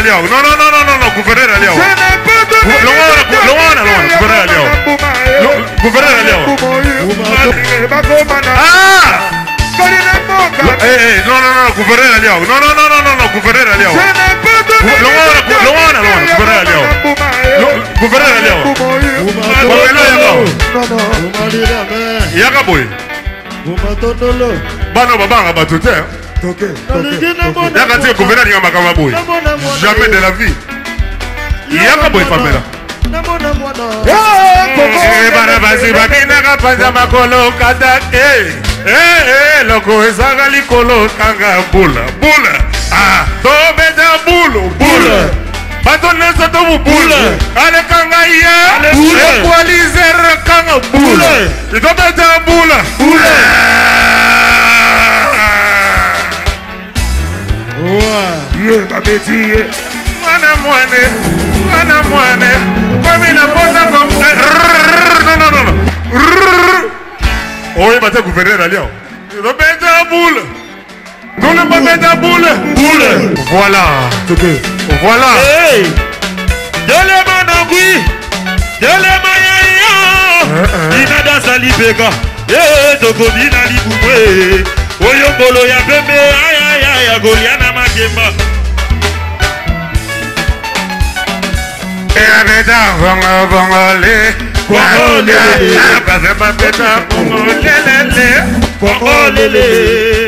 Aliao. Non, gouverneur Aliao. Loana, gouverneur Aliao. Gouverneur Aliao. Ah! Non, gouverneur Aliao. Non, gouverneur Aliao. Loana, gouverneur Aliao. Gouverneur Aliao. Yakaboy. Bano babanga batute. Yaka tie gouverneur yanga makamaboy. Jamais de la vie. Yakaboy famela. Bara basi bakina kapanza makolo kadake. Loko ezaga likolo kanga bula. Ah, tobeta bula. Bato nesa tobu bula. Ale kanga iya. Equalizer kanga bula. Tobeta bula. Babeti. Mana mwane. Comme la posa comme. Non. Oui, bah t'es gouverneur Aliao. Tobeta bula. Non, le tobeta bula. Voilà. Voilà. Hey! Dele manangui, dele mayaya. Inada salibega, tokobina libumwe. Oyombolo ya bebe, ya Goliana makemba. Beta vongole. Kongolele.